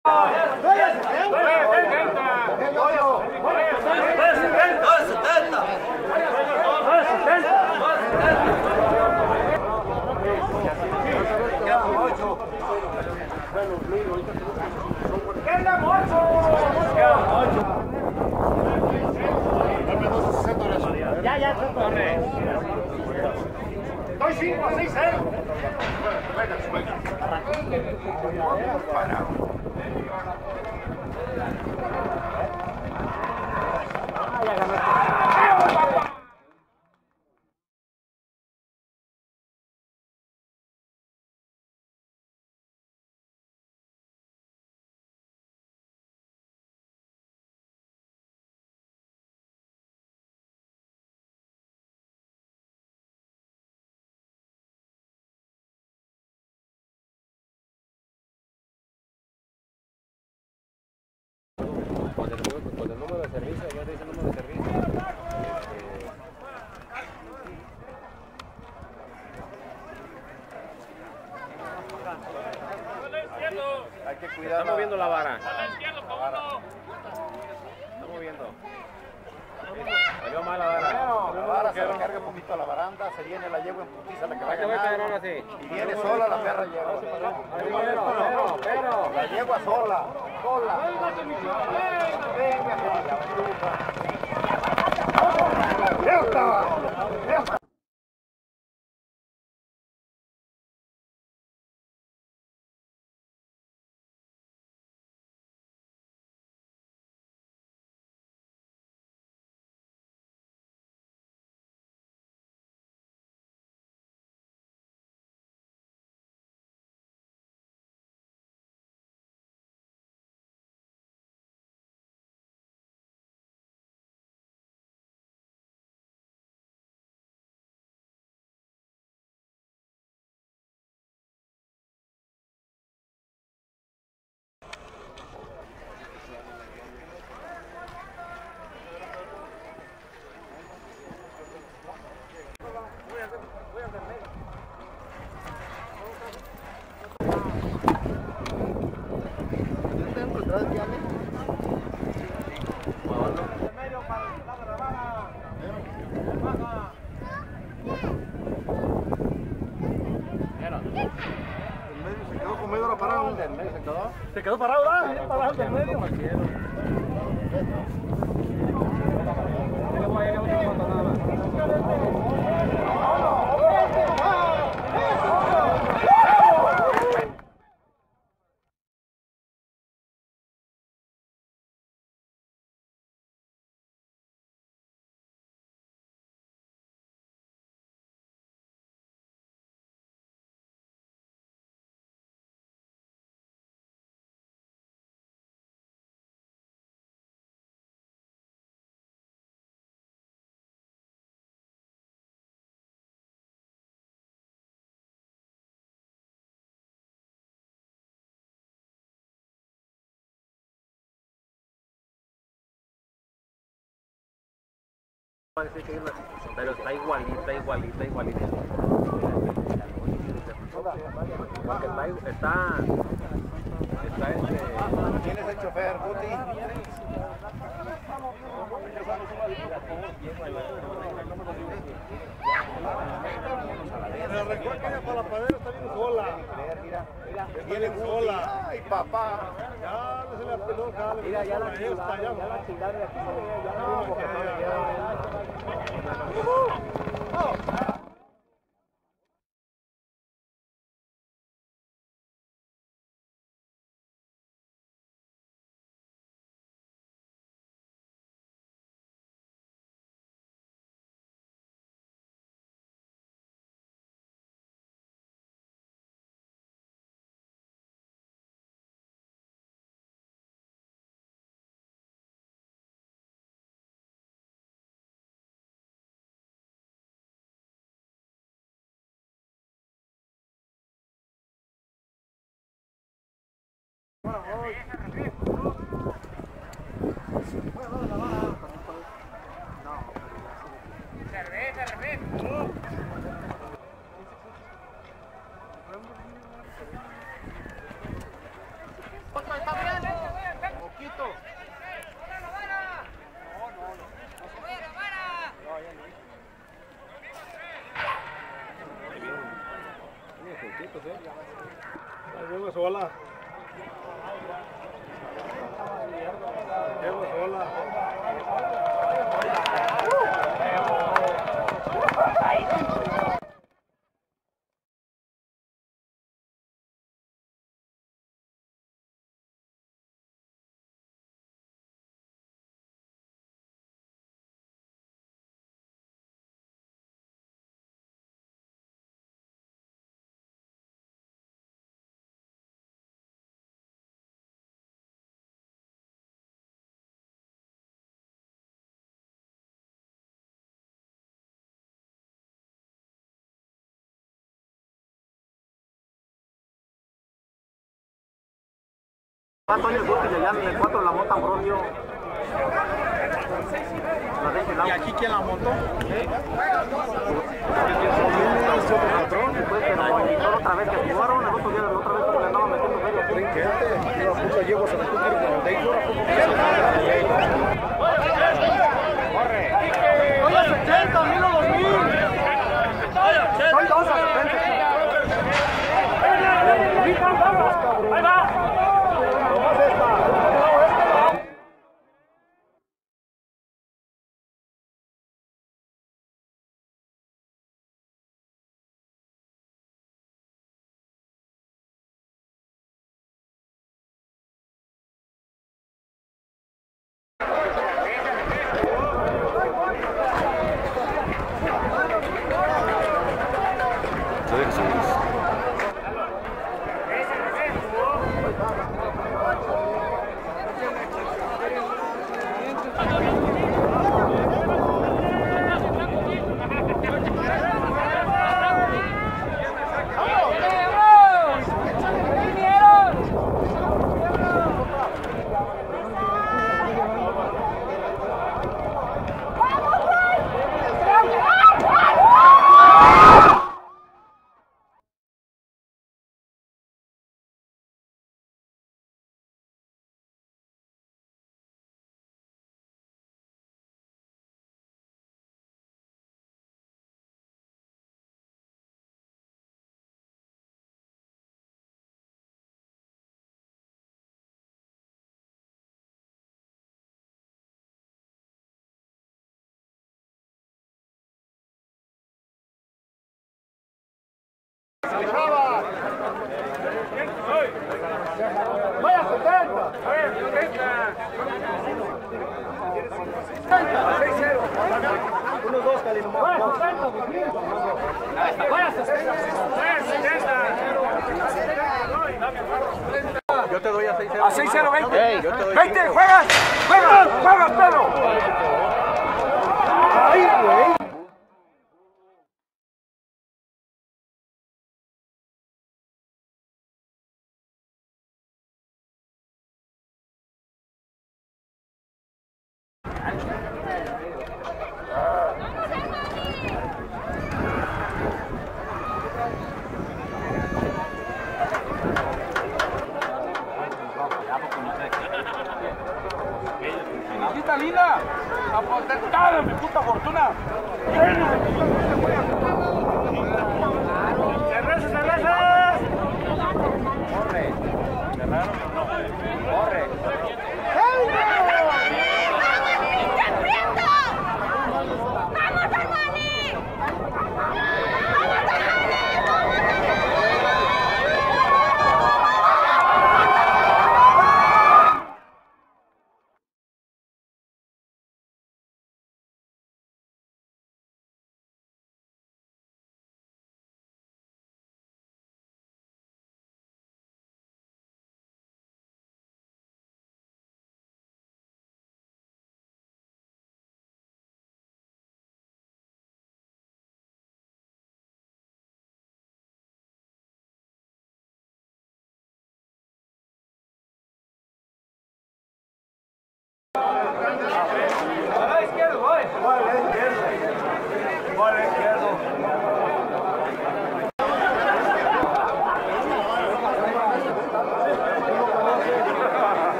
Ya, corre. Doy 5 a 6, 0. Con el número de servicio, ya dice el número de servicio. Hay que cuidar. Está moviendo la vara. Está moviendo. Salió mal la vara. La vara se recarga un poquito a la baranda, se viene la yegua en putiza la que va a ganar. Y viene sola la perra yegua. Pero. La yegua sola. Venga. Se quedó parado, ¿verdad? Parado del medio. Pero está igualita. Porque está ¿Quién es el chofer, Guti? Pero recuerda que para la padera está bien sola. Viene sola. Ay, papá. Ya no se le apeló cada vez. Mira, ya la chingada de aquí se ve, ya no, porque Otro está bien. chiquito. Ahí vengo sola. Vengo sola. Antonio Guti, allá en el 4 la monta Ambrosio. ¿Y aquí quién la montó? Después pero otra vez que jugaron, el otro día otra vez le andaba metiendo medio trinquete. Yo puso llevo se metió con de corre. Hoy a 70, 1000 o 2000. Soy 2 a 70. Ahí va. Vaya 70. Unos dos calientes. Vaya 60. Yo te doy a 6-0. A 6-0, 20. Yo te doy 20, juegas, Pedro.